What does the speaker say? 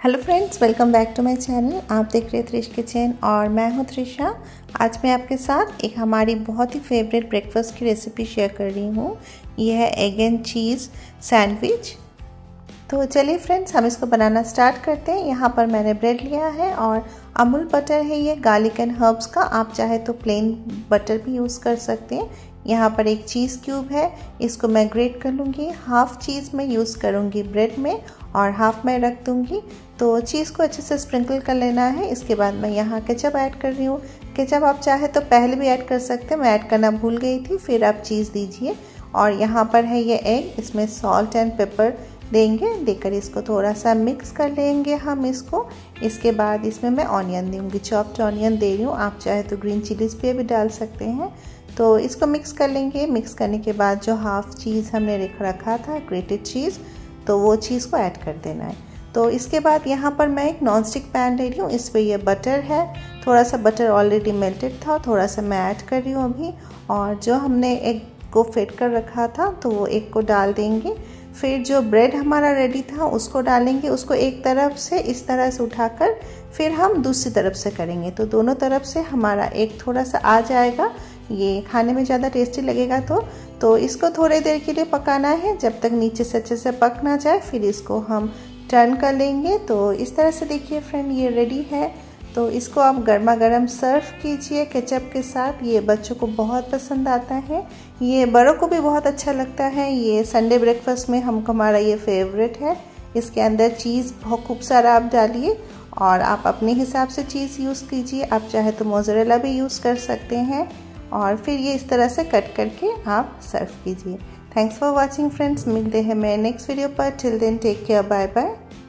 Hello friends, welcome back to my channel. आप देख रहे हैं त्रिश किचन और मैं हूं त्रिशा। आज मैं आपके साथ एक हमारी बहुत ही फेवरेट ब्रेकफास्ट की रेसिपी शेयर कर रही हूं। यह है एग एंड चीज़ सैंडविच। तो चलिए फ्रेंड्स, हम इसको बनाना स्टार्ट करते हैं। यहाँ पर मैंने ब्रेड लिया है और अमूल बटर है, ये गार्लिक एंड हर्ब्स का। आप चाहे तो प्लेन बटर भी यूज़ कर सकते हैं। यहाँ पर एक चीज़ क्यूब है, इसको मैं ग्रेट कर लूँगी। हाफ चीज़ मैं यूज़ करूँगी ब्रेड में और हाफ मैं रख दूँगी। तो चीज़ को अच्छे से स्प्रिंकल कर लेना है। इसके बाद मैं यहाँ केचप ऐड कर रही हूँ। केचप आप चाहे तो पहले भी ऐड कर सकते हैं, मैं ऐड करना भूल गई थी। फिर आप चीज़ दीजिए और यहाँ पर है ये एग, इसमें सॉल्ट एंड पेपर देंगे। देकर इसको थोड़ा सा मिक्स कर लेंगे हम इसको। इसके बाद इसमें मैं ऑनियन दूँगी, चॉप्ड ऑनियन दे रही हूँ। आप चाहे तो ग्रीन चिलीज़ पे भी डाल सकते हैं। तो इसको मिक्स कर लेंगे। मिक्स करने के बाद जो हाफ चीज़ हमने रखा था, ग्रेटेड चीज़, तो वो चीज़ को ऐड कर देना है। तो इसके बाद यहाँ पर मैं एक नॉन स्टिक पैन ले रही हूँ। इस पर यह बटर है, थोड़ा सा बटर ऑलरेडी मेल्टेड था, थोड़ा सा मैं ऐड कर रही हूँ अभी। और जो हमने एग को फेंट कर रखा था तो वो एग को डाल देंगे। फिर जो ब्रेड हमारा रेडी था उसको डालेंगे। उसको एक तरफ से इस तरह से उठाकर फिर हम दूसरी तरफ से करेंगे, तो दोनों तरफ से हमारा एग थोड़ा सा आ जाएगा। ये खाने में ज़्यादा टेस्टी लगेगा। तो इसको थोड़ी देर के लिए पकाना है, जब तक नीचे से अच्छे से पक ना जाए। फिर इसको हम टर्न कर लेंगे। तो इस तरह से देखिए फ्रेंड, ये रेडी है। तो इसको आप गर्मा गर्म सर्व कीजिए केचप के साथ। ये बच्चों को बहुत पसंद आता है, ये बड़ों को भी बहुत अच्छा लगता है। ये संडे ब्रेकफास्ट में हमारा ये फेवरेट है। इसके अंदर चीज़ बहुत खूब सारा आप डालिए और आप अपने हिसाब से चीज़ यूज़ कीजिए। आप चाहे तो मोज़रेला भी यूज़ कर सकते हैं और फिर ये इस तरह से कट करके आप सर्व कीजिए। Thanks for watching friends. मिलते हैं मैं नेक्स्ट वीडियो पर। Till then take care, bye bye.